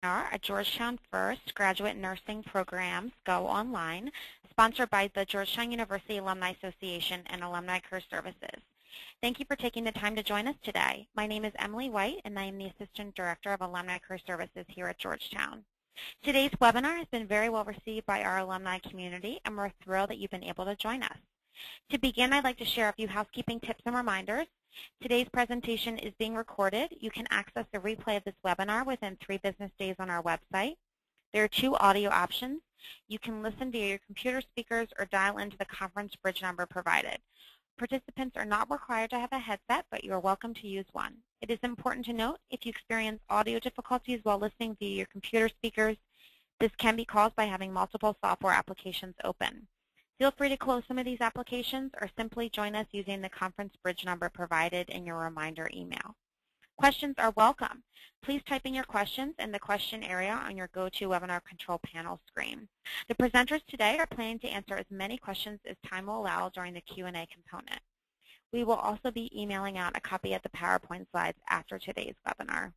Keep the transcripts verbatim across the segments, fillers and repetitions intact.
A Georgetown First Graduate Nursing Programs Go Online, sponsored by the Georgetown University Alumni Association and Alumni Career Services. Thank you for taking the time to join us today. My name is Emily White, and I am the Assistant Director of Alumni Career Services here at Georgetown. Today's webinar has been very well received by our alumni community, and we're thrilled that you've been able to join us. To begin, I'd like to share a few housekeeping tips and reminders. Today's presentation is being recorded. You can access the replay of this webinar within three business days on our website. There are two audio options. You can listen via your computer speakers or dial into the conference bridge number provided. Participants are not required to have a headset, but you are welcome to use one. It is important to note if you experience audio difficulties while listening via your computer speakers, this can be caused by having multiple software applications open. Feel free to close some of these applications or simply join us using the conference bridge number provided in your reminder email. Questions are welcome. Please type in your questions in the question area on your GoToWebinar control panel screen. The presenters today are planning to answer as many questions as time will allow during the Q and A component. We will also be emailing out a copy of the PowerPoint slides after today's webinar.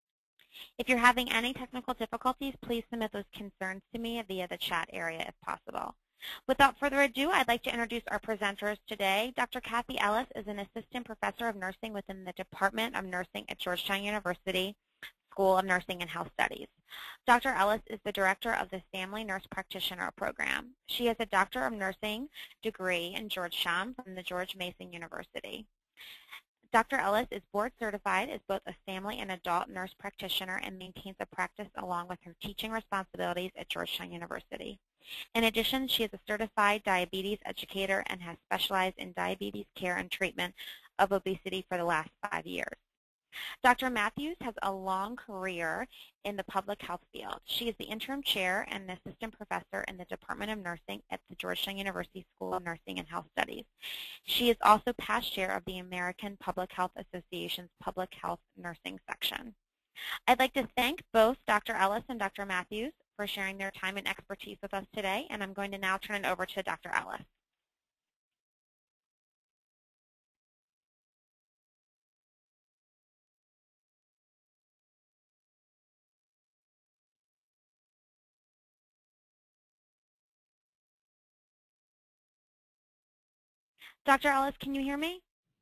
If you're having any technical difficulties, please submit those concerns to me via the chat area if possible. Without further ado, I'd like to introduce our presenters today. Doctor Kathy Ellis is an Assistant Professor of Nursing within the Department of Nursing at Georgetown University School of Nursing and Health Studies. Doctor Ellis is the Director of the Family Nurse Practitioner Program. She has a Doctor of Nursing degree in Georgetown from the George Mason University. Doctor Ellis is board certified as both a family and adult nurse practitioner and maintains a practice along with her teaching responsibilities at Georgetown University. In addition, she is a certified diabetes educator and has specialized in diabetes care and treatment of obesity for the last five years. Doctor Matthews has a long career in the public health field. She is the interim chair and an assistant professor in the Department of Nursing at the Georgetown University School of Nursing and Health Studies. She is also past chair of the American Public Health Association's Public Health Nursing section. I'd like to thank both Doctor Ellis and Doctor Matthews for sharing their time and expertise with us today, and I'm going to now turn it over to Doctor Ellis. Doctor Ellis, can you hear me?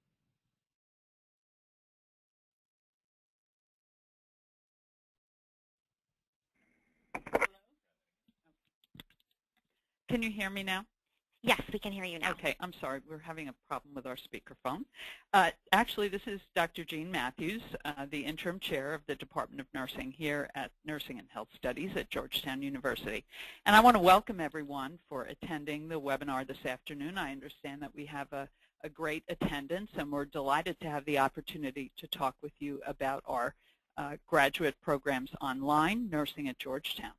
Can you hear me now? Yes, we can hear you now. Okay, I'm sorry. We're having a problem with our speakerphone. Uh, actually, this is Doctor Jeanne Matthews, uh, the interim chair of the Department of Nursing here at Nursing and Health Studies at Georgetown University. And I want to welcome everyone for attending the webinar this afternoon. I understand that we have a, a great attendance, and we're delighted to have the opportunity to talk with you about our uh, graduate programs online, Nursing at Georgetown.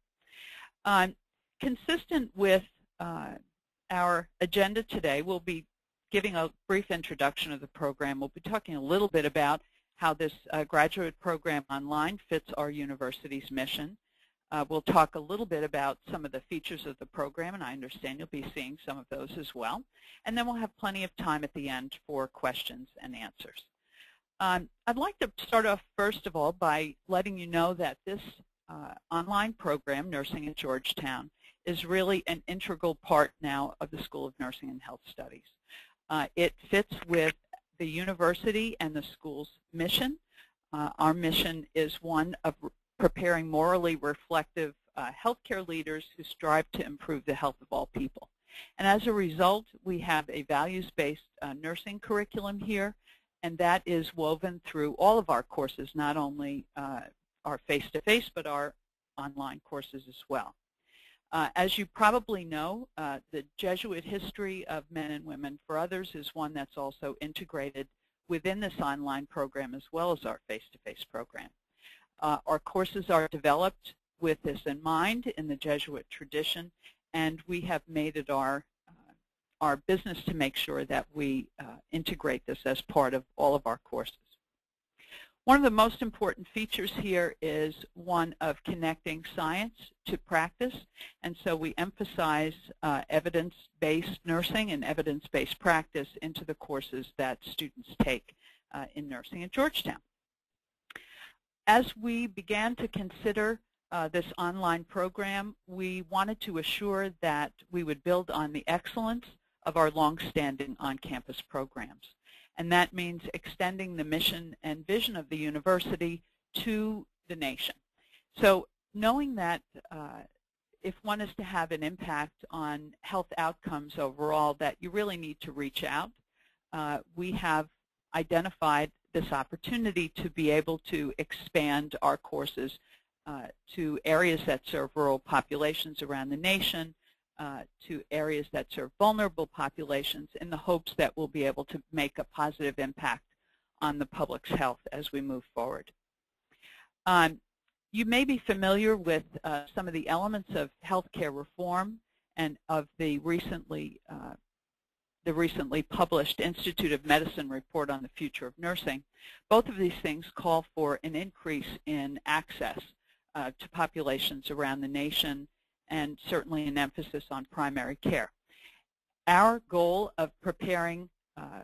Um, consistent with uh, our agenda today, we'll be giving a brief introduction of the program. We'll be talking a little bit about how this uh, graduate program online fits our university's mission. Uh, we'll talk a little bit about some of the features of the program, and I understand you'll be seeing some of those as well. And then we'll have plenty of time at the end for questions and answers. Um, I'd like to start off, first of all, by letting you know that this uh, online program, Nursing at Georgetown, is really an integral part now of the School of Nursing and Health Studies. Uh, it fits with the university and the school's mission. Uh, our mission is one of preparing morally reflective uh, healthcare leaders who strive to improve the health of all people. And as a result, we have a values-based uh, nursing curriculum here, and that is woven through all of our courses, not only uh, our face-to-face, but our online courses as well. Uh, as you probably know, uh, the Jesuit history of men and women for others is one that's also integrated within this online program as well as our face-to-face program. Uh, our courses are developed with this in mind in the Jesuit tradition, and we have made it our, uh, our business to make sure that we uh, integrate this as part of all of our courses. One of the most important features here is one of connecting science to practice, and so we emphasize uh, evidence-based nursing and evidence-based practice into the courses that students take uh, in nursing at Georgetown. As we began to consider uh, this online program, we wanted to assure that we would build on the excellence of our long-standing on-campus programs. And that means extending the mission and vision of the university to the nation. So knowing that uh, if one is to have an impact on health outcomes overall, that you really need to reach out, uh, we have identified this opportunity to be able to expand our courses uh, to areas that serve rural populations around the nation, uh, to areas that serve vulnerable populations, in the hopes that we'll be able to make a positive impact on the public's health as we move forward. Um, you may be familiar with uh, some of the elements of healthcare reform and of the recently uh, the recently published Institute of Medicine report on the future of nursing. Both of these things call for an increase in access uh, to populations around the nation, and certainly an emphasis on primary care. Our goal of preparing uh,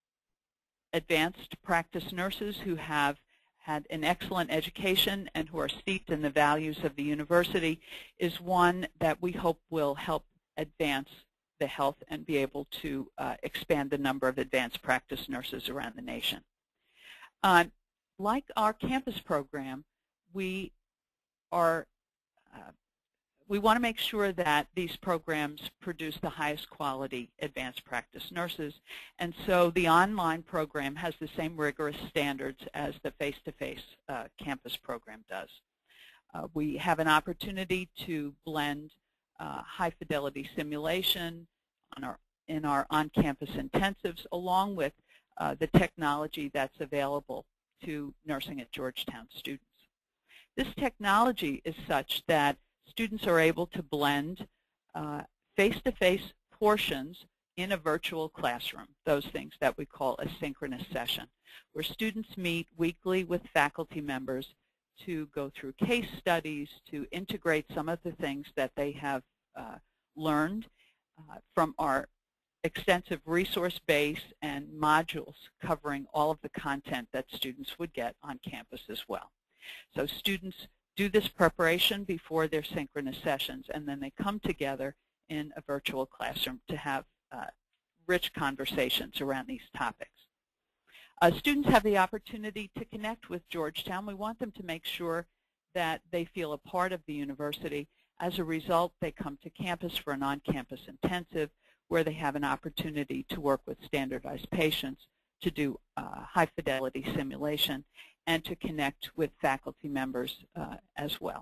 advanced practice nurses who have had an excellent education and who are steeped in the values of the university is one that we hope will help advance the health and be able to uh, expand the number of advanced practice nurses around the nation. Uh, like our campus program, we are uh, we want to make sure that these programs produce the highest quality advanced practice nurses, and so the online program has the same rigorous standards as the face-to-face uh, campus program does. Uh, we have an opportunity to blend uh, high-fidelity simulation on our, in our on-campus intensives, along with uh, the technology that's available to nursing at Georgetown students. This technology is such that students are able to blend uh, face-to-face portions in a virtual classroom, those things that we call a synchronous session, where students meet weekly with faculty members to go through case studies, to integrate some of the things that they have uh, learned uh, from our extensive resource base and modules covering all of the content that students would get on campus as well. So students do this preparation before their synchronous sessions, and then they come together in a virtual classroom to have uh, rich conversations around these topics. Uh, students have the opportunity to connect with Georgetown. We want them to make sure that they feel a part of the university. As a result, they come to campus for an on-campus intensive where they have an opportunity to work with standardized patients, to do uh, high-fidelity simulation, and to connect with faculty members uh, as well.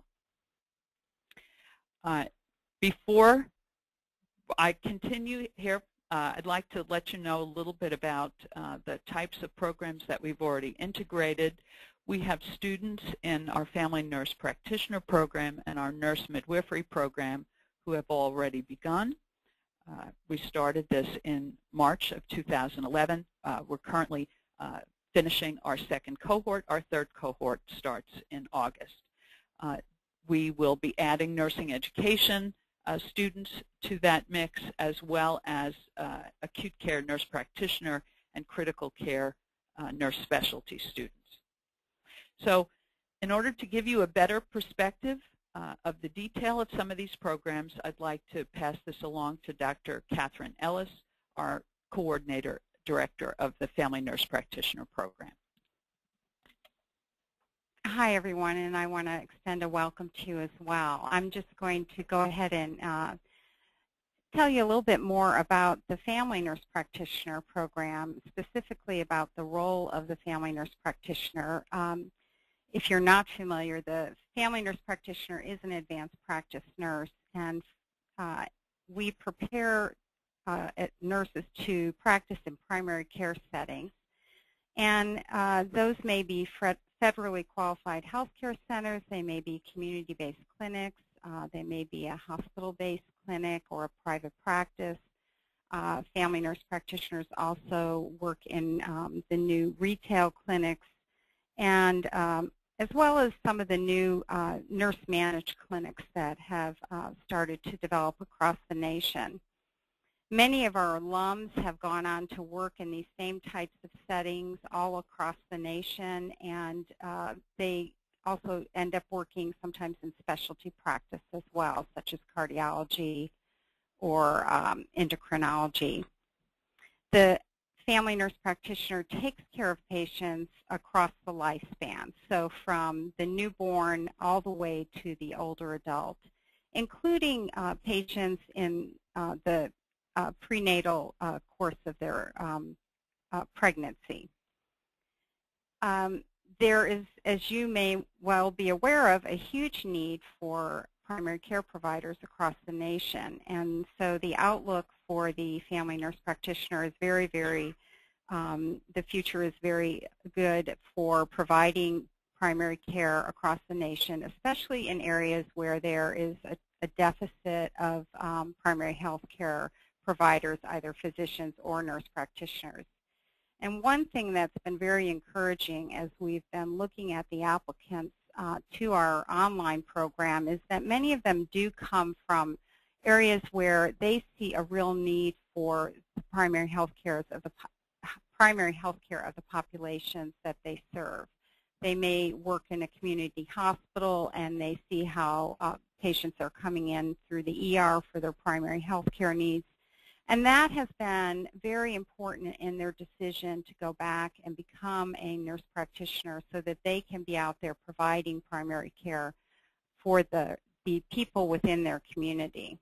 Uh, before I continue here, uh, I'd like to let you know a little bit about uh, the types of programs that we've already integrated. We have students in our family nurse practitioner program and our nurse midwifery program who have already begun. Uh, we started this in March of two thousand eleven. Uh, we're currently uh, finishing our second cohort. Our third cohort starts in August. Uh, we will be adding nursing education uh, students to that mix, as well as uh, acute care nurse practitioner and critical care uh, nurse specialty students. So in order to give you a better perspective uh, of the detail of some of these programs, I'd like to pass this along to Doctor Catherine Ellis, our coordinator director of the Family Nurse Practitioner Program. Hi, everyone, and I want to extend a welcome to you as well. I'm just going to go ahead and uh, tell you a little bit more about the Family Nurse Practitioner Program, specifically about the role of the Family Nurse Practitioner. Um, if you're not familiar, the Family Nurse Practitioner is an advanced practice nurse, and uh, we prepare Uh, nurses to practice in primary care settings. And uh, those may be federally qualified healthcare centers, they may be community-based clinics, uh, they may be a hospital-based clinic or a private practice. Uh, family nurse practitioners also work in um, the new retail clinics, and um, as well as some of the new uh, nurse-managed clinics that have uh, started to develop across the nation. Many of our alums have gone on to work in these same types of settings all across the nation, and uh, they also end up working sometimes in specialty practice as well, such as cardiology or um, endocrinology. The family nurse practitioner takes care of patients across the lifespan, so from the newborn all the way to the older adult, including uh, patients in uh, the uh, prenatal uh, course of their um, uh, pregnancy. Um, there is, as you may well be aware of, a huge need for primary care providers across the nation, and so the outlook for the family nurse practitioner is very, very, um, the future is very good for providing primary care across the nation, especially in areas where there is a, a deficit of um, primary health care providers, either physicians or nurse practitioners. And one thing that's been very encouraging as we've been looking at the applicants uh, to our online program is that many of them do come from areas where they see a real need for the primary health care of the primary health care of the populations that they serve. They may work in a community hospital and they see how uh, patients are coming in through the E R for their primary health care needs. And that has been very important in their decision to go back and become a nurse practitioner so that they can be out there providing primary care for the, the people within their community.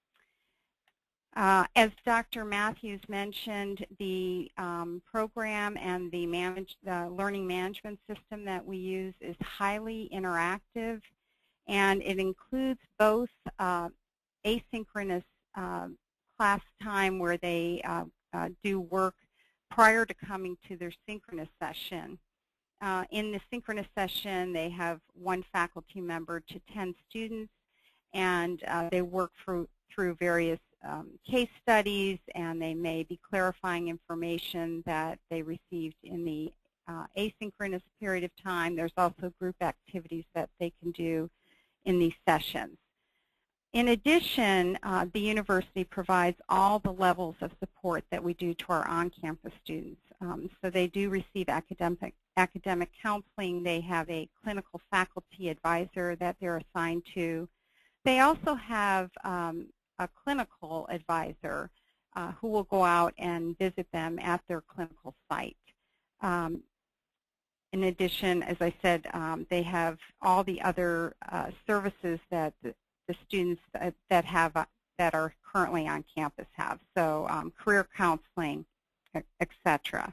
Uh, as Doctor Matthews mentioned, the um, program and the, manage, the learning management system that we use is highly interactive, and it includes both uh, asynchronous uh, class time where they uh, uh, do work prior to coming to their synchronous session. Uh, in the synchronous session, they have one faculty member to ten students, and uh, they work through, through various um, case studies, and they may be clarifying information that they received in the uh, asynchronous period of time. There's also group activities that they can do in these sessions. In addition, uh, the university provides all the levels of support that we do to our on-campus students. Um, so they do receive academic, academic counseling. They have a clinical faculty advisor that they're assigned to. They also have um, a clinical advisor uh, who will go out and visit them at their clinical site. Um, in addition, as I said, um, they have all the other uh, services that the, the students that have uh, that are currently on campus have, so um, career counseling, et cetera.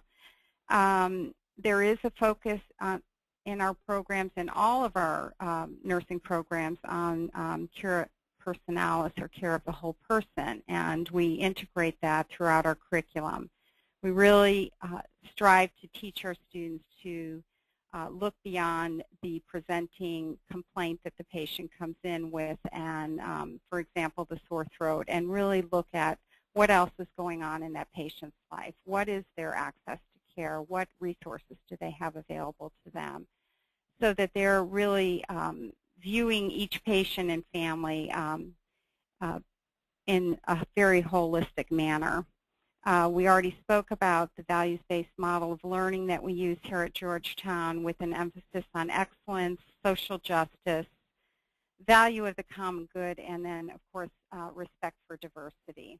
Um, there is a focus on, in our programs, in all of our um, nursing programs, on um, cura personalis, or care of the whole person, and we integrate that throughout our curriculum. We really uh, strive to teach our students to Uh, look beyond the presenting complaint that the patient comes in with, and um, for example, the sore throat, and really look at what else is going on in that patient's life. What is their access to care? What resources do they have available to them? So that they're really um, viewing each patient and family um, uh, in a very holistic manner. Uh, we already spoke about the values-based model of learning that we use here at Georgetown, with an emphasis on excellence, social justice, value of the common good, and then, of course, uh, respect for diversity.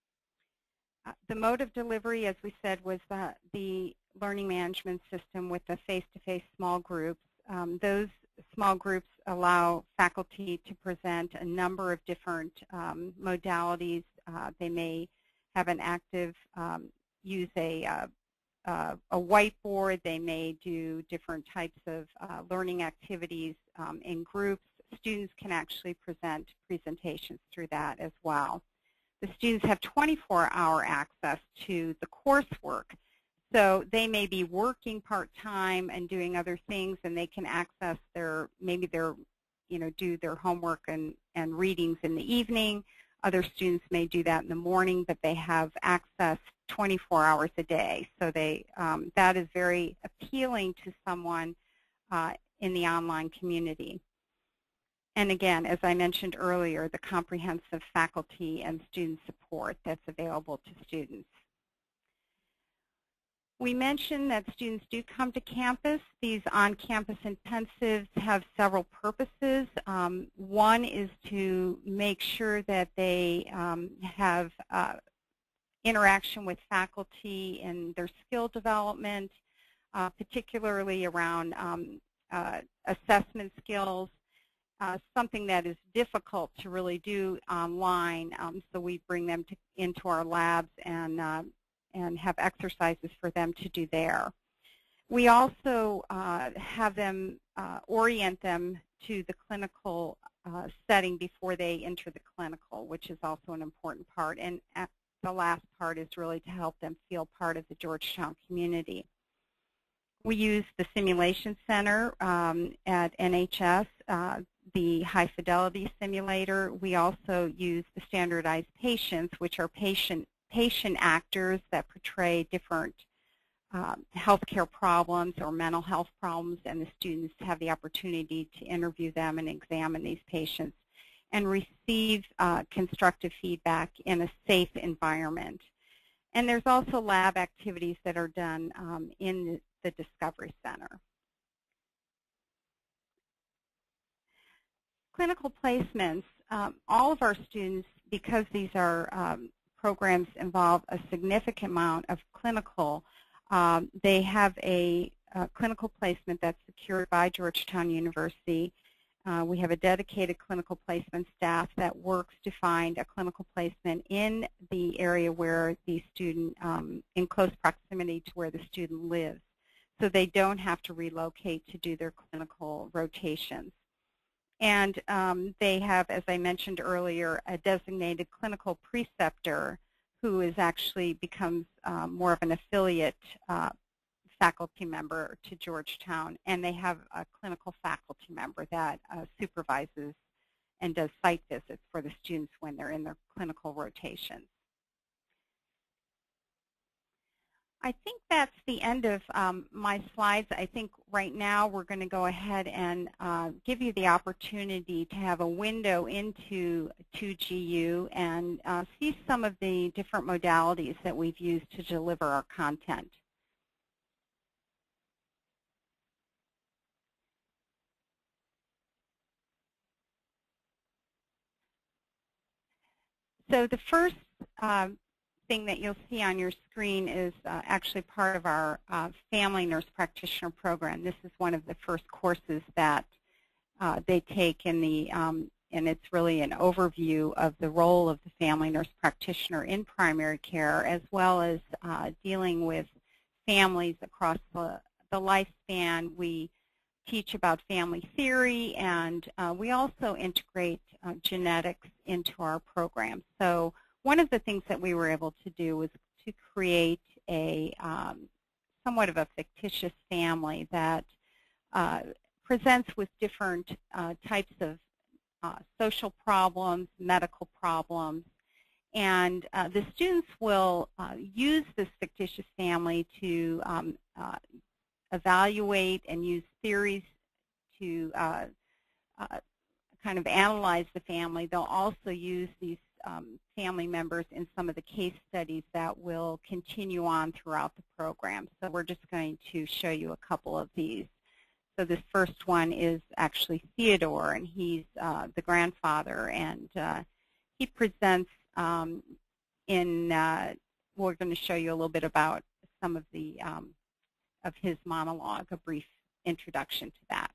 Uh, the mode of delivery, as we said, was the, the learning management system with the face-to-face small groups. Um, those small groups allow faculty to present a number of different um, modalities. Uh, they may have an active, um, use a, uh, uh, a whiteboard. They may do different types of uh, learning activities um, in groups. Students can actually present presentations through that as well. The students have twenty-four hour access to the coursework. So they may be working part-time and doing other things, and they can access their, maybe their, you know, do their homework and, and readings in the evening. Other students may do that in the morning, but they have access twenty-four hours a day. So they, um, that is very appealing to someone uh, in the online community. And again, as I mentioned earlier, the comprehensive faculty, faculty and student support that's available to students. We mentioned that students do come to campus. These on-campus intensives have several purposes. Um, one is to make sure that they um, have uh, interaction with faculty and their skill development, uh, particularly around um, uh, assessment skills, uh, something that is difficult to really do online. Um, so we bring them to, into our labs and uh, and have exercises for them to do there. We also uh, have them uh, orient them to the clinical uh, setting before they enter the clinical, which is also an important part. And at the last part is really to help them feel part of the Georgetown community. We use the Simulation Center um, at N H S, uh, the High Fidelity Simulator. We also use the Standardized Patients, which are patient patient actors that portray different um, healthcare problems or mental health problems, and the students have the opportunity to interview them and examine these patients and receive uh, constructive feedback in a safe environment. And there's also lab activities that are done um, in the Discovery Center. Clinical placements, um, all of our students, because these are um, programs involve a significant amount of clinical, um, they have a, a clinical placement that's secured by Georgetown University. Uh, we have a dedicated clinical placement staff that works to find a clinical placement in the area where the student, um, in close proximity to where the student lives, so they don't have to relocate to do their clinical rotations. And um, they have, as I mentioned earlier, a designated clinical preceptor who is actually becomes um, more of an affiliate uh, faculty member to Georgetown. And they have a clinical faculty member that uh, supervises and does site visits for the students when they're in their clinical rotations. I think that's the end of um, my slides. I think right now we're going to go ahead and uh, give you the opportunity to have a window into two G U and uh, see some of the different modalities that we've used to deliver our content. So the first uh, thing that you'll see on your screen is uh, actually part of our uh, Family Nurse Practitioner program. This is one of the first courses that uh, they take in the, um, and it's really an overview of the role of the Family Nurse Practitioner in primary care, as well as uh, dealing with families across the, the lifespan. We teach about family theory, and uh, we also integrate uh, genetics into our program. So one of the things that we were able to do was to create a um, somewhat of a fictitious family that uh, presents with different uh, types of uh, social problems, medical problems, and uh, the students will uh, use this fictitious family to um, uh, evaluate and use theories to uh, uh, kind of analyze the family. They'll also use these um, family members in some of the case studies that will continue on throughout the program. So we're just going to show you a couple of these. So this first one is actually Theodore, and he's uh, the grandfather, and uh, he presents um, in, uh, we're going to show you a little bit about some of the um, of his monologue, a brief introduction to that.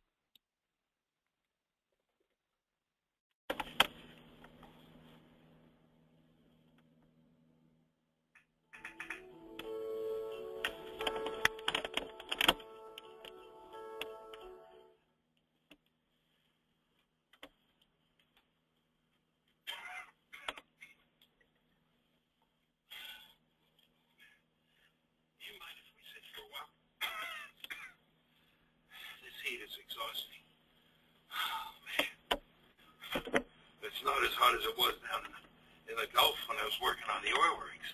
It's exhausting. Oh, man. It's not as hot as it was down in the, in the Gulf when I was working on the oil rigs.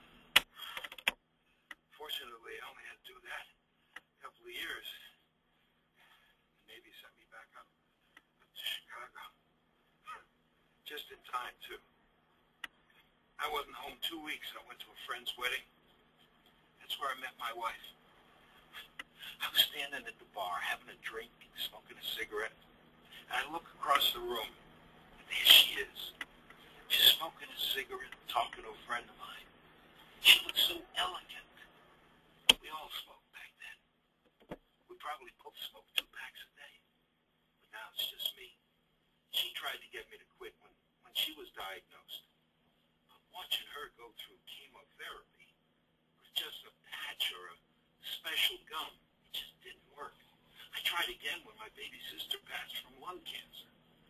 Fortunately, I only had to do that a couple of years. The Navy sent me back up to Chicago. Just in time, too. I wasn't home two weeks. I went to a friend's wedding. Had That's where I met my wife. I was standing at the bar, having a drink, smoking a cigarette, and I look across the room, and there she is. She's smoking a cigarette, talking to a friend of mine. She looks so elegant. We all smoked back then. We probably both smoked two packs a day. But now it's just me. She tried to get me to quit when, when she was diagnosed. But watching her go through chemotherapy with just a patch or a special gum, it just didn't work. I tried again when my baby sister passed from lung cancer.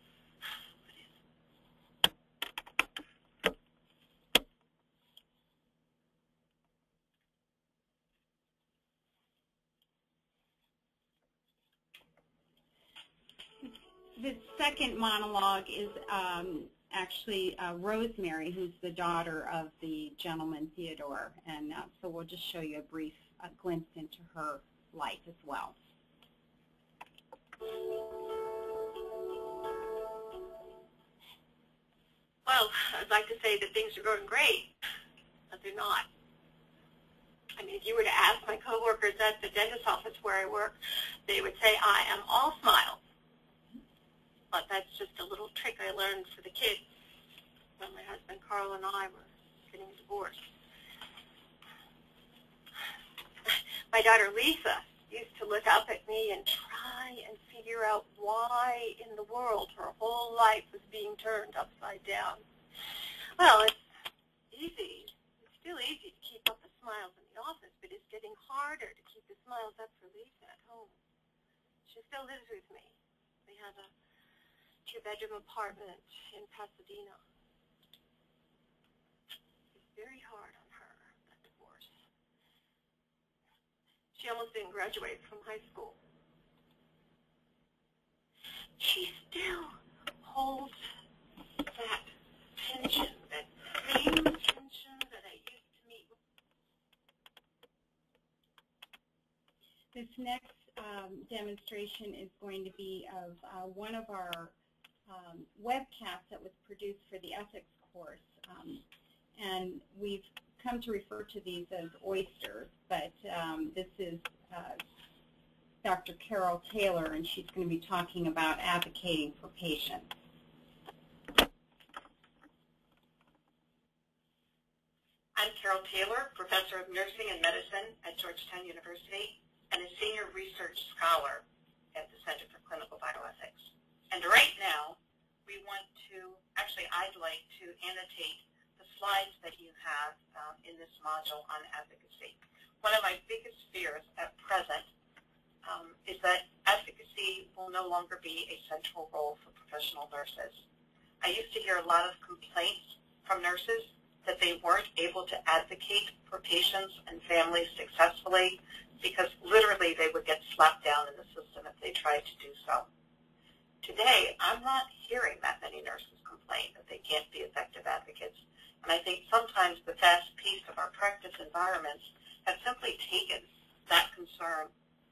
The second monologue is um, actually uh, Rosemary, who's the daughter of the gentleman Theodore, and uh, so we'll just show you a brief uh, glimpse into her life as well. Well, I'd like to say that things are going great, but they're not. I mean, if you were to ask my coworkers at the dentist's office where I work, they would say I am all smiles. But that's just a little trick I learned for the kids when my husband Carl and I were getting divorced. My daughter Lisa used to look up at me and try and figure out why in the world her whole life was being turned upside down. Well, it's easy. It's still easy to keep up the smiles in the office, but it's getting harder to keep the smiles up for Lisa at home. She still lives with me. We have a two-bedroom apartment in Pasadena. It's very hard on her, that divorce. She almost didn't graduate from high school. She still holds that tension, that same tension that I used to meet with. This next um, demonstration is going to be of uh, one of our Um, webcast that was produced for the ethics course, um, and we've come to refer to these as oysters, but um, this is uh, Doctor Carol Taylor, and she's going to be talking about advocating for patients. I'm Carol Taylor, Professor of Nursing and Medicine at Georgetown University and a Senior Research Scholar at the Center for Clinical Bioethics. And right now, we want to, actually I'd like to annotate the slides that you have um, in this module on advocacy. One of my biggest fears at present um, is that advocacy will no longer be a central role for professional nurses. I used to hear a lot of complaints from nurses that they weren't able to advocate for patients and families successfully because literally they would get slapped down in the system if they tried to do so. Today, I'm not hearing that many nurses complain that they can't be effective advocates. And I think sometimes the fast pace of our practice environments have simply taken that concern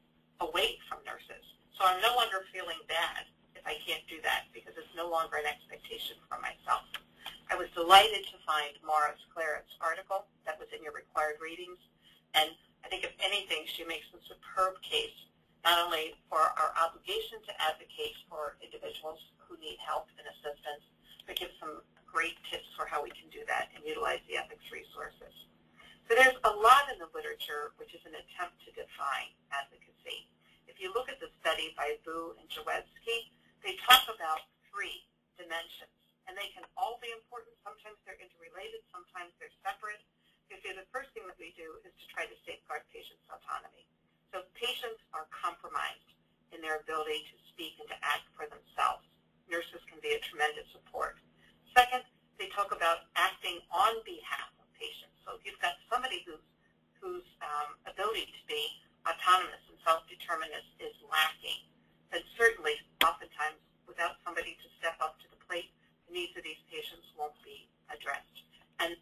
away from nurses. So I'm no longer feeling bad if I can't do that because it's no longer an expectation for myself. I was delighted to find Maura's Claret's article that was in your required readings. And I think if anything, she makes a superb case not only for our obligation to advocate for individuals who need help and assistance, but gives some great tips for how we can do that and utilize the ethics resources. So there's a lot in the literature which is an attempt to define advocacy. If you look at the study by Vu and Jawedzki, they talk about three dimensions, and they can all be important. Sometimes they're interrelated, sometimes they're separate. You see, the first thing that we do is to try to safeguard patients' autonomy. So patients are compromised in their ability to speak and to act for themselves. Nurses can be a tremendous support. Second, they talk about acting on behalf of patients. So if you've got somebody who's, whose um, ability to be autonomous and self-determined is, is lacking, then certainly, oftentimes, without somebody to step up to the plate, the needs of these patients won't be addressed. And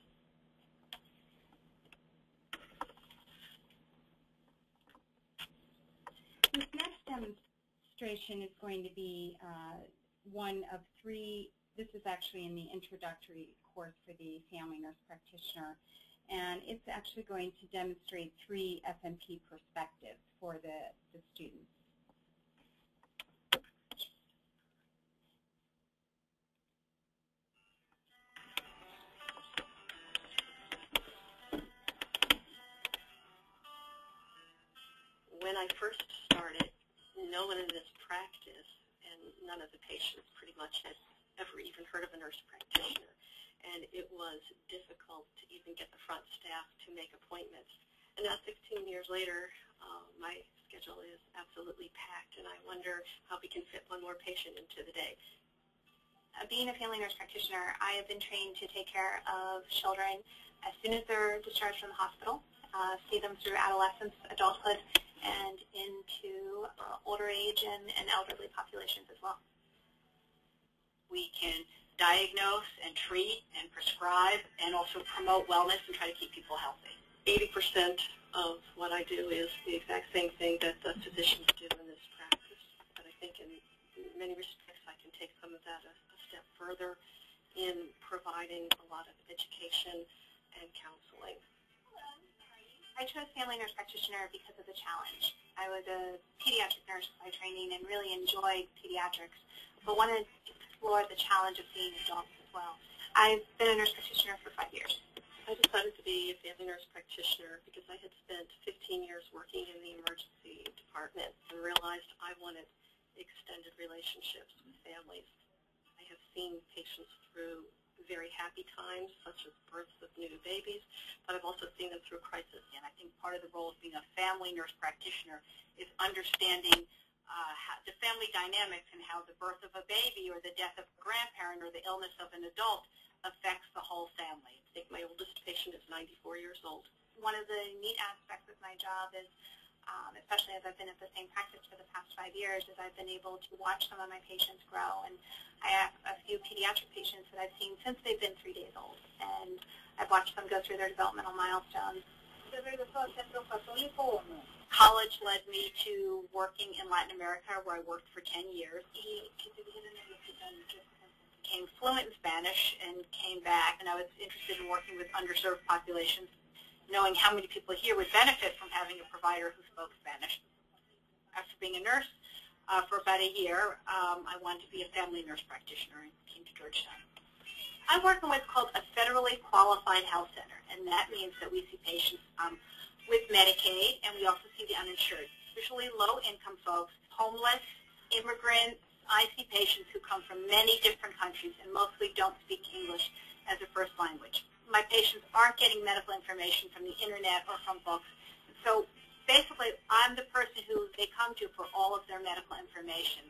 this next demonstration is going to be uh, one of three. This is actually in the introductory course for the family nurse practitioner, and it's actually going to demonstrate three F M P perspectives for the, the students. When I first started, no one in this practice and none of the patients pretty much had ever even heard of a nurse practitioner. And it was difficult to even get the front staff to make appointments. And now sixteen years later, uh, my schedule is absolutely packed, and I wonder how we can fit one more patient into the day. Uh, being a family nurse practitioner, I have been trained to take care of children as soon as they're discharged from the hospital, uh, see them through adolescence, adulthood, and into uh, older age and, and elderly populations as well. We can diagnose and treat and prescribe and also promote wellness and try to keep people healthy. eighty percent of what I do is the exact same thing that the physicians do in this practice. But I think in many respects I can take some of that a, a step further in providing a lot of education and counseling. I chose family nurse practitioner because of the challenge. I was a pediatric nurse by training and really enjoyed pediatrics, but wanted to explore the challenge of seeing adults as well. I've been a nurse practitioner for five years. I decided to be a family nurse practitioner because I had spent fifteen years working in the emergency department and realized I wanted extended relationships with families. I have seen patients through very happy times, such as births of new babies, but I've also seen them through crisis. And I think part of the role of being a family nurse practitioner is understanding uh, how, the family dynamics and how the birth of a baby or the death of a grandparent or the illness of an adult affects the whole family. I think my oldest patient is ninety-four years old. One of the neat aspects of my job is, um, especially as I've been at the same practice for the past five years, is I've been able to watch some of my patients grow. And I have a few pediatric patients that I've seen since they've been three days old, and I've watched them go through their developmental milestones. College led me to working in Latin America, where I worked for ten years. Became fluent in Spanish and came back, and I was interested in working with underserved populations, knowing how many people here would benefit from having a provider who spoke Spanish. After being a nurse uh, for about a year, um, I wanted to be a family nurse practitioner and came to Georgetown. I'm working with what's called a federally qualified health center, and that means that we see patients um, with Medicaid, and we also see the uninsured, usually low-income folks, homeless, immigrants. I see patients who come from many different countries and mostly don't speak English as a first language. My patients aren't getting medical information from the internet or from books. So basically, I'm the person who they come to for all of their medical information.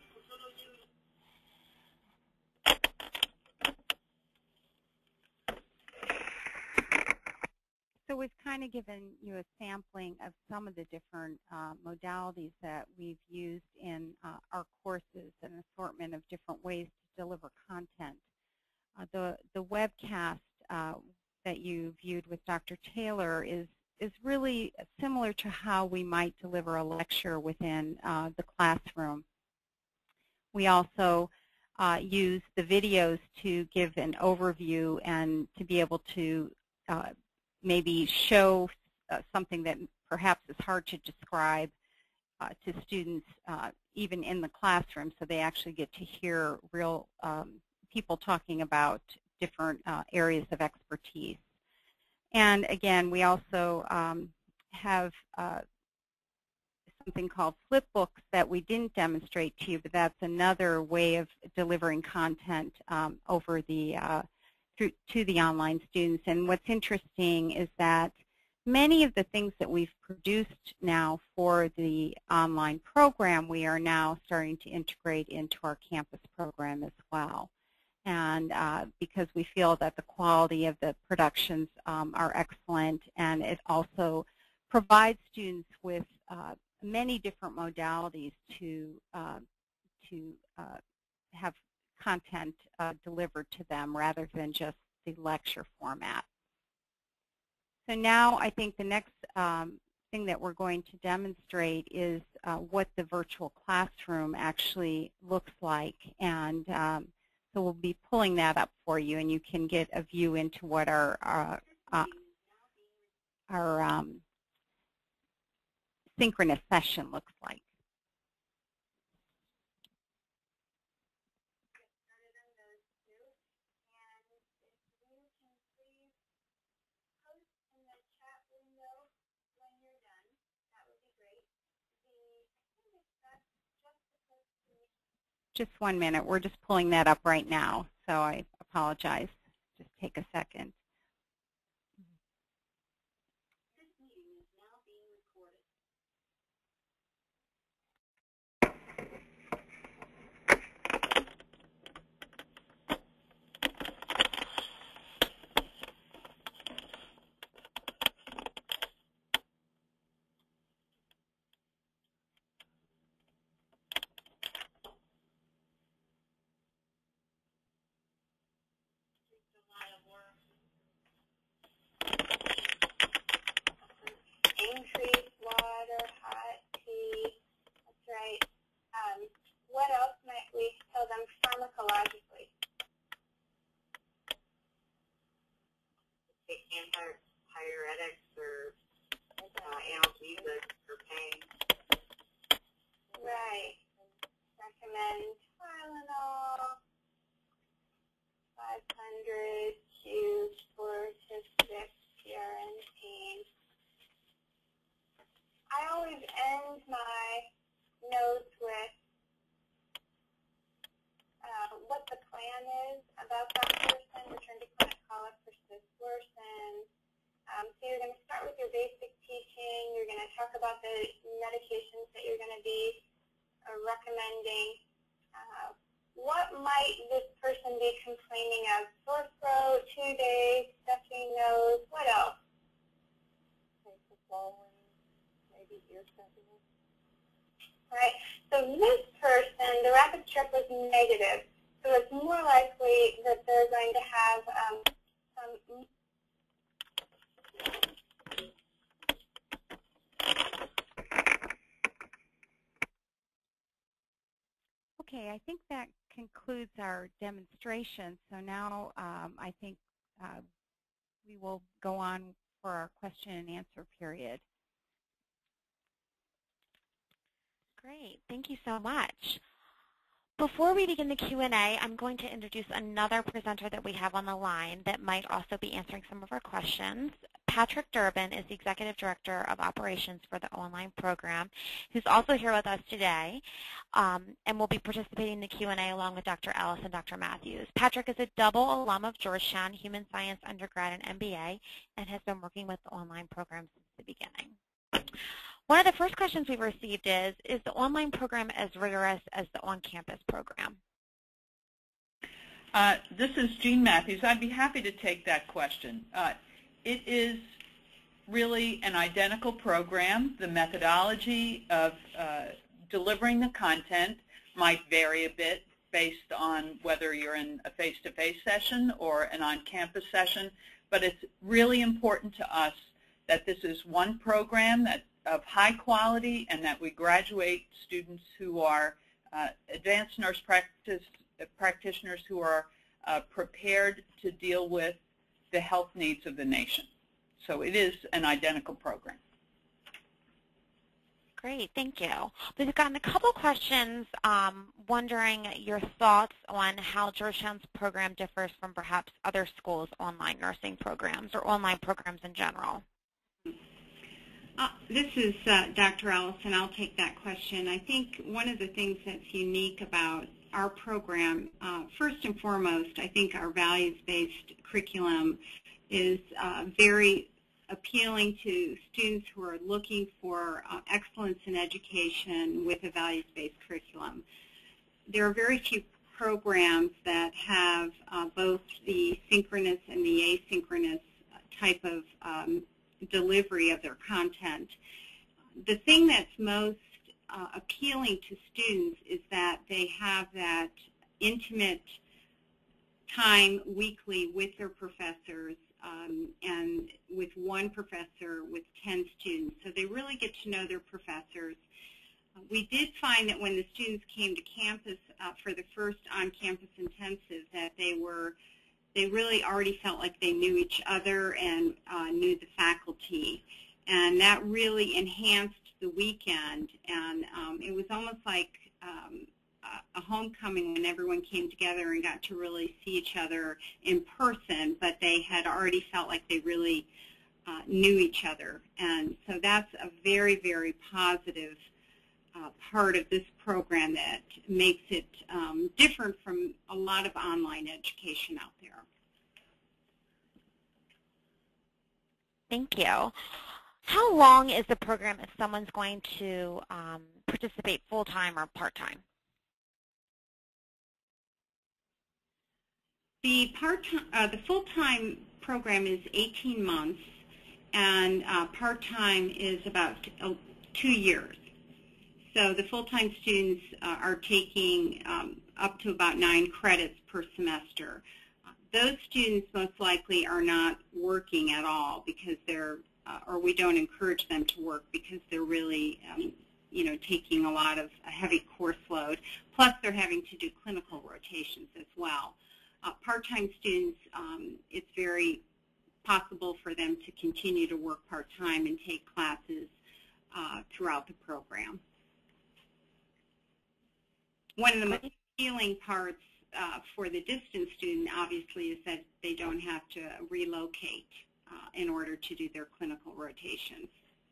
So we've kind of given you a sampling of some of the different uh, modalities that we've used in uh, our courses, an assortment of different ways to deliver content. Uh, the, the webcast uh, that you viewed with Doctor Taylor is, is really similar to how we might deliver a lecture within uh, the classroom. We also uh, use the videos to give an overview and to be able to uh, maybe show uh, something that perhaps is hard to describe uh, to students uh, even in the classroom, so they actually get to hear real um, people talking about different uh, areas of expertise. And again, we also um, have uh, something called flipbooks that we didn't demonstrate to you, but that's another way of delivering content um, over the uh, through to the online students. And what's interesting is that many of the things that we've produced now for the online program, we are now starting to integrate into our campus program as well. And uh, because we feel that the quality of the productions um, are excellent, and it also provides students with uh, many different modalities to, uh, to uh, have content uh, delivered to them rather than just the lecture format. So now I think the next um, thing that we're going to demonstrate is uh, what the virtual classroom actually looks like. And um, so we'll be pulling that up for you, and you can get a view into what our uh, uh, our um, synchronous session looks like. Just one minute. We're just pulling that up right now, so I apologize. Just take a second. This meeting is now being recorded. Increase water, hot tea. That's right. Um, what else might we tell them pharmacologically? Take antipyretics or uh, analgesics for pain. Right. Recommend Tylenol, five hundred Qs, four to six P R N pain. I always end my notes with uh, what the plan is about that person, return to clinic, call-up, persist, worsen. Um, so you're going to start with your basic teaching. You're going to talk about the medications that you're going to be uh, recommending. Uh, what might this person be complaining of? Sore throat, toothache, stuffy nose, what else? Right. So this person, the rapid strep was negative. So it's more likely that they're going to have um, some. Okay, I think that concludes our demonstration. So now um, I think uh, we will go on for our question and answer period. Great. Thank you so much. Before we begin the Q and A, I'm going to introduce another presenter that we have on the line that might also be answering some of our questions. Patrick Durbin is the Executive Director of Operations for the online program, who's also here with us today, um, and will be participating in the Q and A along with Doctor Ellis and Doctor Matthews. Patrick is a double alum of Georgetown, Human Science undergrad and M B A, and has been working with the online program since the beginning. One of the first questions we've received is, is the online program as rigorous as the on-campus program? Uh, this is Jeanne Matthews. I'd be happy to take that question. Uh, it is really an identical program. The methodology of uh, delivering the content might vary a bit based on whether you're in a face-to-face session or an on-campus session, but it's really important to us that this is one program that of high quality and that we graduate students who are uh, advanced nurse practice uh, practitioners who are uh, prepared to deal with the health needs of the nation. So it is an identical program. Great, thank you. We've gotten a couple questions um, wondering your thoughts on how Georgetown's program differs from perhaps other schools' online nursing programs or online programs in general. Uh, this is uh, Doctor Ellis, and I'll take that question. I think one of the things that's unique about our program, uh, first and foremost, I think our values-based curriculum is uh, very appealing to students who are looking for uh, excellence in education with a values-based curriculum. There are very few programs that have uh, both the synchronous and the asynchronous type of um, delivery of their content. The thing that's most uh, appealing to students is that they have that intimate time weekly with their professors um, and with one professor with ten students. So they really get to know their professors. Uh, we did find that when the students came to campus uh, for the first on-campus intensive that they were they really already felt like they knew each other and uh, knew the faculty. And that really enhanced the weekend. And um, it was almost like um, a homecoming when everyone came together and got to really see each other in person, but they had already felt like they really uh, knew each other. And so that's a very, very positive uh, part of this program that makes it um, different from a lot of online education out there. Thank you. How long is the program if someone's going to um, participate full-time or part-time? The part-time, uh, the full-time program is eighteen months, and uh, part-time is about uh, two years. So the full-time students uh, are taking um, up to about nine credits per semester. Uh, those students most likely are not working at all because they're, uh, or we don't encourage them to work because they're really, um, you know, taking a lot of a heavy course load. Plus, they're having to do clinical rotations as well. Uh, part-time students, um, it's very possible for them to continue to work part-time and take classes uh, throughout the program. One of the most appealing parts uh, for the distance student, obviously, is that they don't have to relocate uh, in order to do their clinical rotations.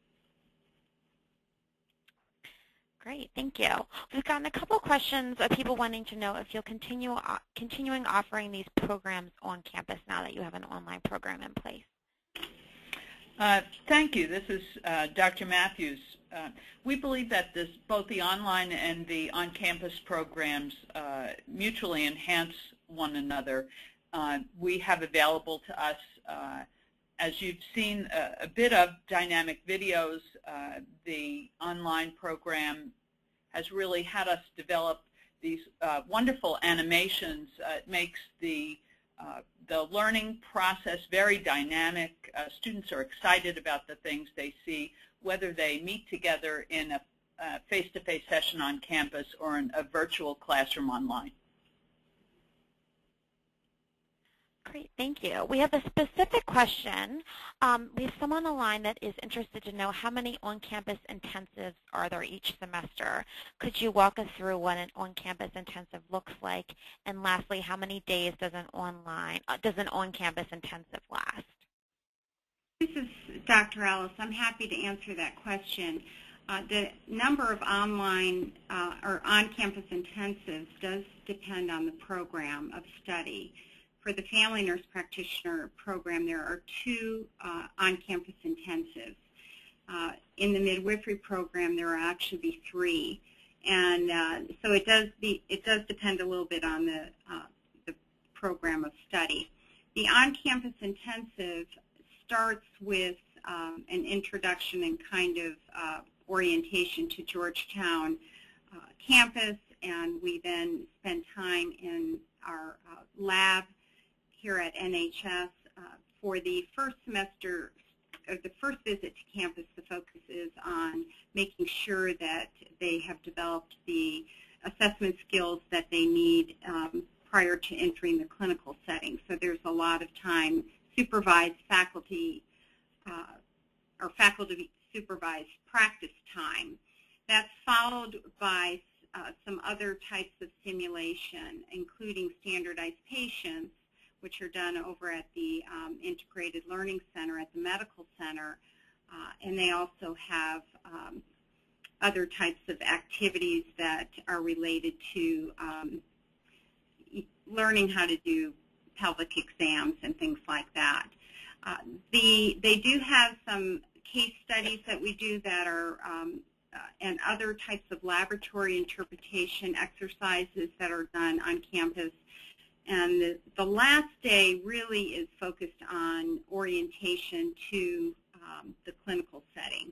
Great, thank you. We've gotten a couple questions of people wanting to know if you'll continue uh, continuing offering these programs on campus now that you have an online program in place. Uh, thank you. This is uh, Doctor Matthews. Uh, we believe that this, both the online and the on-campus programs uh, mutually enhance one another. Uh, we have available to us, uh, as you've seen a, a bit of dynamic videos, uh, the online program has really had us develop these uh, wonderful animations. Uh, it makes the Uh, the learning process very dynamic. Uh, students are excited about the things they see, whether they meet together in a uh, face-to-face session on campus or in a virtual classroom online. Great, thank you. We have a specific question. Um, we have someone on the line that is interested to know how many on-campus intensives are there each semester. Could you walk us through what an on-campus intensive looks like? And lastly, how many days does an online uh, does an on-campus intensive last? This is Doctor Ellis. I'm happy to answer that question. Uh, the number of online uh, or on-campus intensives does depend on the program of study. For the family nurse practitioner program, there are two uh, on-campus intensives. Uh, in the midwifery program, there will actually be three, and uh, so it does be it does depend a little bit on the uh, the program of study. The on-campus intensive starts with um, an introduction and kind of uh, orientation to Georgetown uh, campus, and we then spend time in our uh, lab here at N H S. Uh, for the first semester, or the first visit to campus, the focus is on making sure that they have developed the assessment skills that they need um, prior to entering the clinical setting. So there's a lot of time supervised faculty uh, or faculty supervised practice time. That's followed by uh, some other types of simulation, including standardized patients, which are done over at the um, Integrated Learning Center at the Medical Center. Uh, and they also have um, other types of activities that are related to um, learning how to do pelvic exams and things like that. Uh, the, they do have some case studies that we do that are, um, uh, and other types of laboratory interpretation exercises that are done on campus. And the, the last day really is focused on orientation to um, the clinical setting.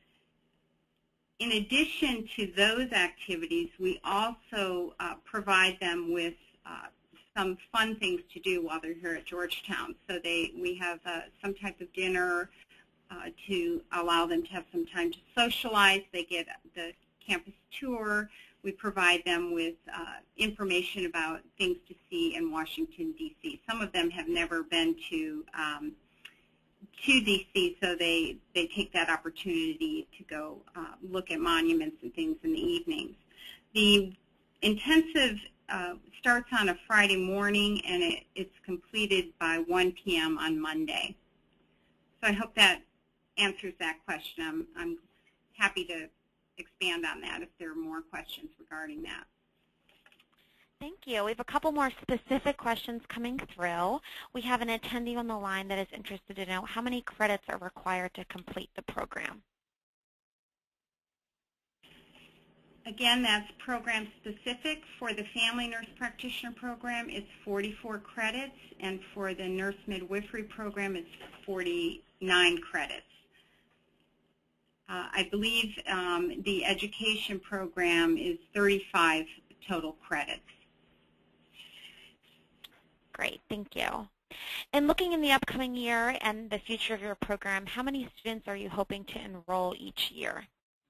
In addition to those activities, we also uh, provide them with uh, some fun things to do while they're here at Georgetown. So they, we have uh, some type of dinner uh, to allow them to have some time to socialize. They get the campus tour. we provide them with uh, information about things to see in Washington, D C Some of them have never been to um, to D C, so they, they take that opportunity to go uh, look at monuments and things in the evenings. The intensive uh, starts on a Friday morning, and it, it's completed by one p m on Monday. So I hope that answers that question. I'm, I'm happy to expand on that if there are more questions regarding that. Thank you. We have a couple more specific questions coming through. We have an attendee on the line that is interested to know how many credits are required to complete the program. Again, that's program specific. For the Family Nurse Practitioner program, it's forty-four credits, and for the Nurse Midwifery program, it's forty-nine credits. Uh, I believe um, the education program is thirty-five total credits. Great, thank you. And looking in the upcoming year and the future of your program, how many students are you hoping to enroll each year?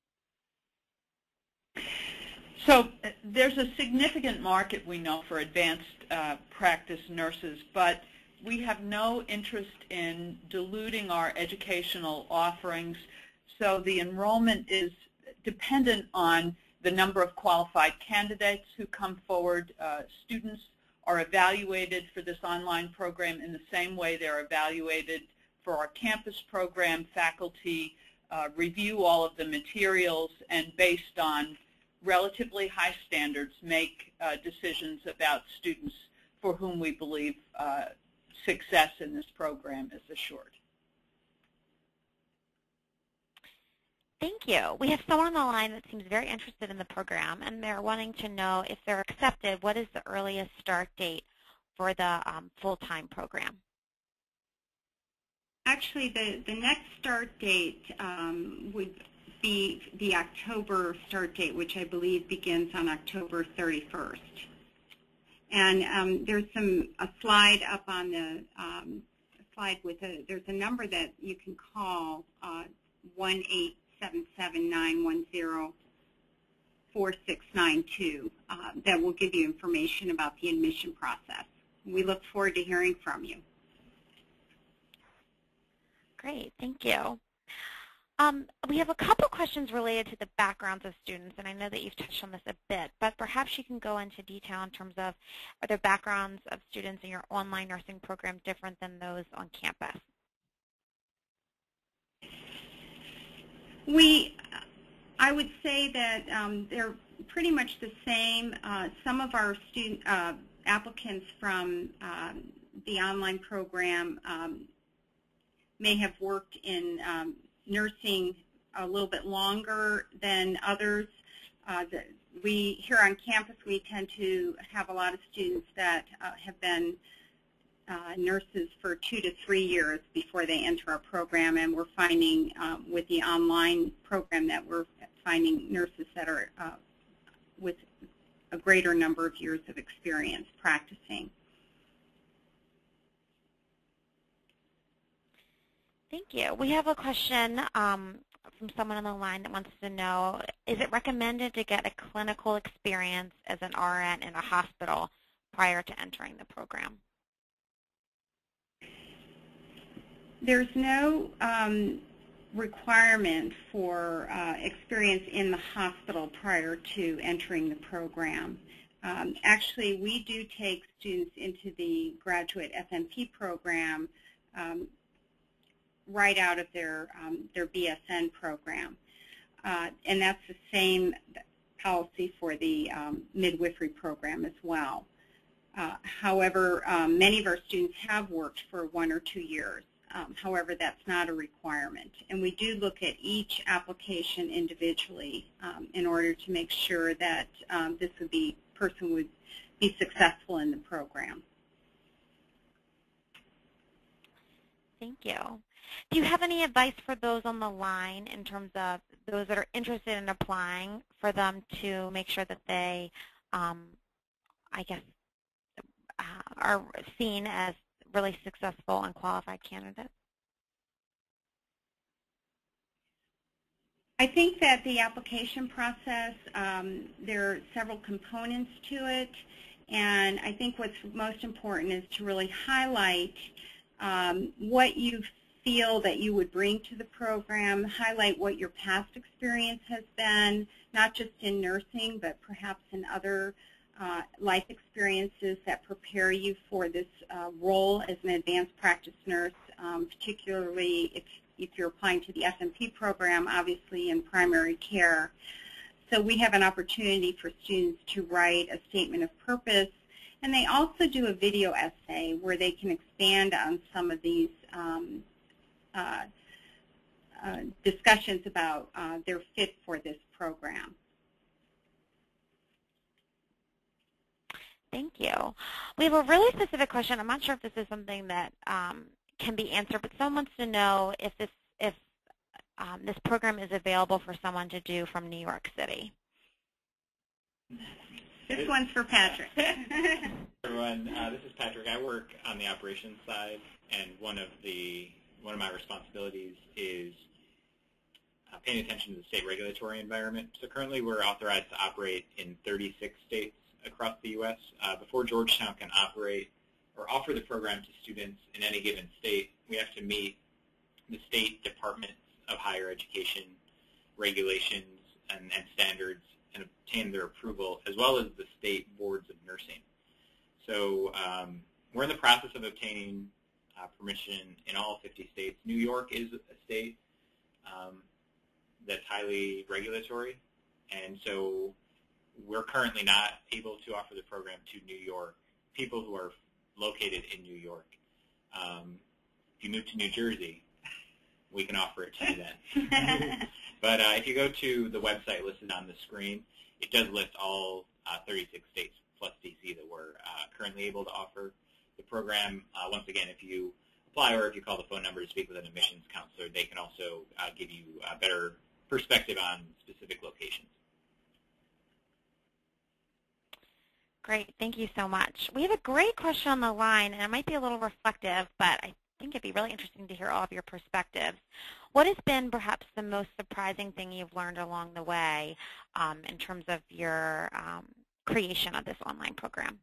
So uh, there's a significant market, we know, for advanced uh, practice nurses, but we have no interest in diluting our educational offerings. So the enrollment is dependent on the number of qualified candidates who come forward. Uh, students are evaluated for this online program in the same way they're evaluated for our campus program. Faculty uh, review all of the materials, and based on relatively high standards, make uh, decisions about students for whom we believe uh, success in this program is assured. Thank you. We have someone on the line that seems very interested in the program, and they're wanting to know if they're accepted, what is the earliest start date for the um, full-time program? Actually, the, the next start date um, would be the October start date, which I believe begins on October thirty-first. And um, there's some a slide up on the um, slide with a, there's a number that you can call, uh, one eight seven seven nine one zero four six nine two, uh, that will give you information about the admission process. We look forward to hearing from you. Great, thank you. Um, we have a couple questions related to the backgrounds of students, and I know that you've touched on this a bit, but perhaps you can go into detail in terms of, are the backgrounds of students in your online nursing program different than those on campus? We, I would say that um, they're pretty much the same. Uh, some of our student uh, applicants from um, the online program um, may have worked in um, nursing a little bit longer than others. Uh, the, we here on campus, we tend to have a lot of students that uh, have been uh, nurses for two to three years before they enter our program, and we're finding um, with the online program that we're finding nurses that are uh, with a greater number of years of experience practicing. Thank you. We have a question um, from someone on the line that wants to know, is it recommended to get a clinical experience as an R N in a hospital prior to entering the program? There's no um, requirement for uh, experience in the hospital prior to entering the program. Um, actually, we do take students into the graduate F N P program um, right out of their, um, their B S N program. Uh, and that's the same policy for the um, midwifery program as well. Uh, however, um, many of our students have worked for one or two years. Um, however, that's not a requirement. And we do look at each application individually um, in order to make sure that um, this would be, person would be successful in the program. Thank you. Do you have any advice for those on the line in terms of those that are interested in applying for them to make sure that they, um, I guess, uh, are seen as really successful and qualified candidates? I think that the application process, um, there are several components to it, and I think what's most important is to really highlight um, what you feel that you would bring to the program, highlight what your past experience has been, not just in nursing, but perhaps in other uh, life experiences that prepare you for this uh, role as an advanced practice nurse, um, particularly if if you're applying to the S M P program, obviously in primary care. So we have an opportunity for students to write a statement of purpose, and they also do a video essay where they can expand on some of these um, uh, uh, discussions about uh, their fit for this program. Thank you. We have a really specific question. I'm not sure if this is something that um, can be answered, but someone wants to know if this if um, this program is available for someone to do from New York City. This one's for Patrick. Everyone, uh, this is Patrick. I work on the operations side, and one of the one of my responsibilities is uh, paying attention to the state regulatory environment. So currently, we're authorized to operate in thirty-six states across the U S Uh, before Georgetown can operate or offer the program to students in any given state, we have to meet the state departments of higher education regulations and, and standards and obtain their approval, as well as the state boards of nursing. So um, we're in the process of obtaining uh, permission in all fifty states. New York is a state um, that's highly regulatory, and so we're currently not able to offer the program to New York, people who are located in New York. Um, if you move to New Jersey, we can offer it to you then. But uh, if you go to the website listed on the screen, it does list all uh, thirty-six states plus D C that we're uh, currently able to offer the program. Uh, once again, if you apply or if you call the phone number to speak with an admissions counselor, they can also uh, give you a better perspective on specific locations. Great, thank you so much. We have a great question on the line, and it might be a little reflective, but I think it'd be really interesting to hear all of your perspectives. What has been perhaps the most surprising thing you've learned along the way um, in terms of your um, creation of this online program?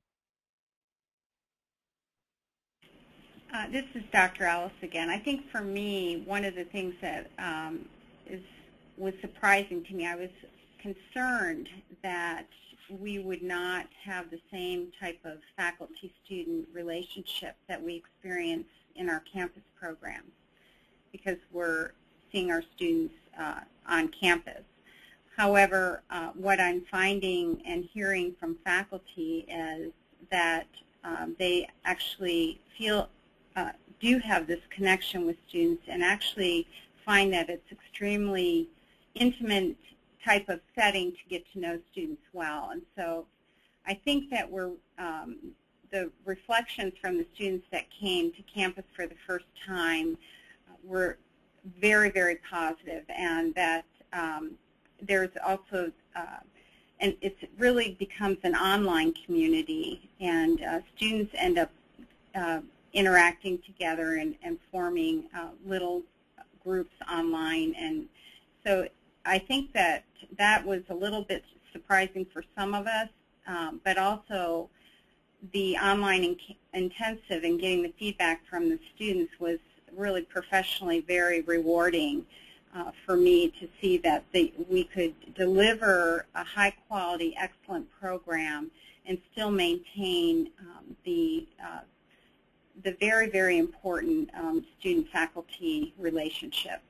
Uh, this is Doctor Ellis again. I think for me, one of the things that um, is was surprising to me, I was concerned that we would not have the same type of faculty-student relationship that we experience in our campus programs, because we're seeing our students uh, on campus. However, uh, what I'm finding and hearing from faculty is that um, they actually feel, uh, do have this connection with students and actually find that it's extremely intimate type of setting to get to know students well. And so I think that we're, um, the reflections from the students that came to campus for the first time uh, were very, very positive, and that um, there's also, uh, and it really becomes an online community, and uh, students end up uh, interacting together and, and forming uh, little groups online. And so I think that that was a little bit surprising for some of us, um, but also the online in intensive and getting the feedback from the students was really professionally very rewarding uh, for me to see that they, we could deliver a high-quality, excellent program and still maintain um, the, uh, the very, very important um, student-faculty relationship.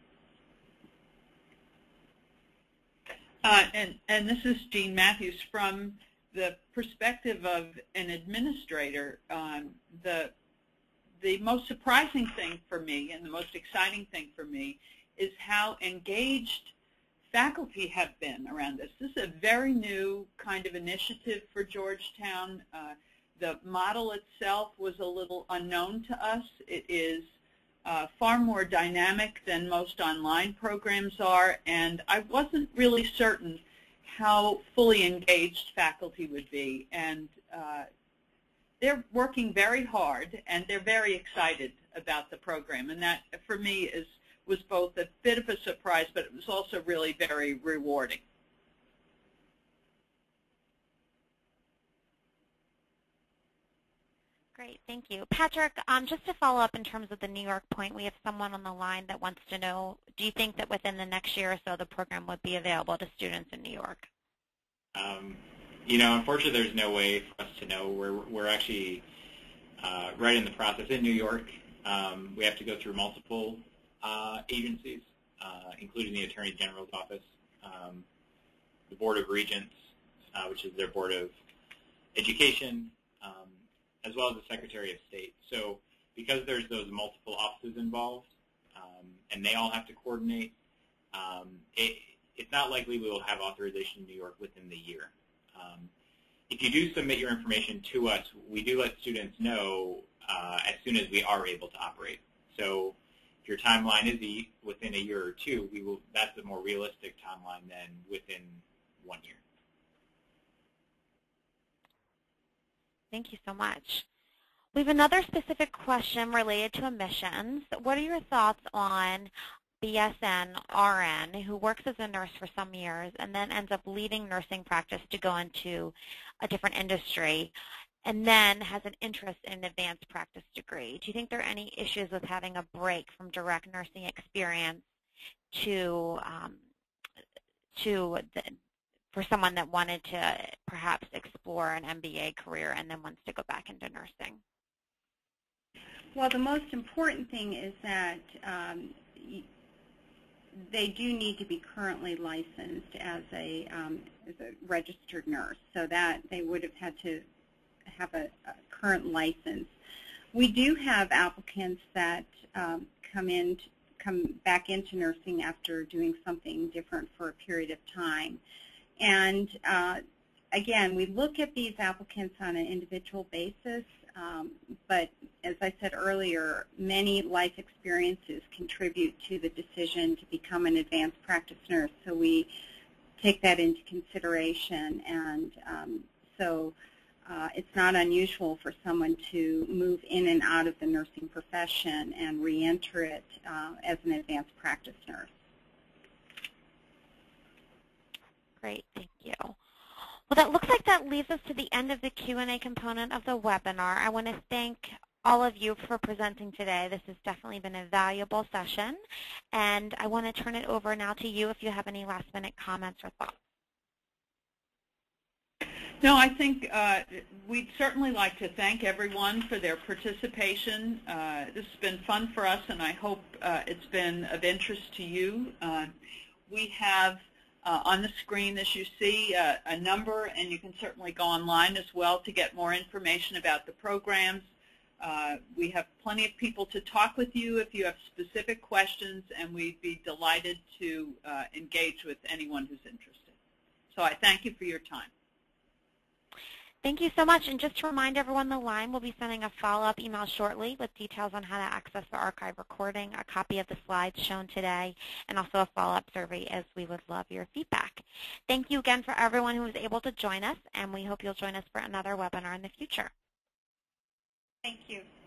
Uh, and, and this is Jeanne Matthews. From the perspective of an administrator, um, the, the most surprising thing for me and the most exciting thing for me is how engaged faculty have been around this. This is a very new kind of initiative for Georgetown. Uh, the model itself was a little unknown to us. It is Uh, far more dynamic than most online programs are, and I wasn't really certain how fully engaged faculty would be. And uh, they're working very hard, and they're very excited about the program, and that, for me, is was both a bit of a surprise, but it was also really very rewarding. Great, thank you. Patrick, um, just to follow up in terms of the New York point, we have someone on the line that wants to know, do you think that within the next year or so the program would be available to students in New York? Um, you know, unfortunately there's no way for us to know. We're, we're actually uh, right in the process in New York. Um, we have to go through multiple uh, agencies, uh, including the Attorney General's office, um, the Board of Regents, uh, which is their Board of Education, um, as well as the Secretary of State. So because there's those multiple offices involved, um, and they all have to coordinate, um, it, it's not likely we will have authorization in New York within the year. Um, if you do submit your information to us, we do let students know uh, as soon as we are able to operate. So if your timeline is e within a year or two, we will, that's a more realistic timeline than within one year. Thank you so much. We have another specific question related to admissions. What are your thoughts on B S N R N who works as a nurse for some years and then ends up leaving nursing practice to go into a different industry and then has an interest in an advanced practice degree? Do you think there are any issues with having a break from direct nursing experience to, um, to the, for someone that wanted to perhaps explore an M B A career and then wants to go back into nursing? Well, the most important thing is that um, they do need to be currently licensed as a, um, as a registered nurse, so that they would have had to have a, a current license. We do have applicants that um, come in, to, come back into nursing after doing something different for a period of time. And uh, again, we look at these applicants on an individual basis, um, but as I said earlier, many life experiences contribute to the decision to become an advanced practice nurse, so we take that into consideration. And um, so uh, it's not unusual for someone to move in and out of the nursing profession and re-enter it uh, as an advanced practice nurse. Great, thank you. Well, that looks like that leaves us to the end of the Q and A component of the webinar. I want to thank all of you for presenting today. This has definitely been a valuable session, and I want to turn it over now to you if you have any last-minute comments or thoughts. No, I think uh, we'd certainly like to thank everyone for their participation. Uh, this has been fun for us, and I hope uh, it's been of interest to you. Uh, we have Uh, on the screen, as you see, uh, a number, and you can certainly go online as well to get more information about the programs. Uh, we have plenty of people to talk with you if you have specific questions, and we'd be delighted to uh, engage with anyone who's interested. So I thank you for your time. Thank you so much. And just to remind everyone, the line will be sending a follow-up email shortly with details on how to access the archive recording, a copy of the slides shown today, and also a follow-up survey, as we would love your feedback. Thank you again for everyone who was able to join us, and we hope you'll join us for another webinar in the future. Thank you.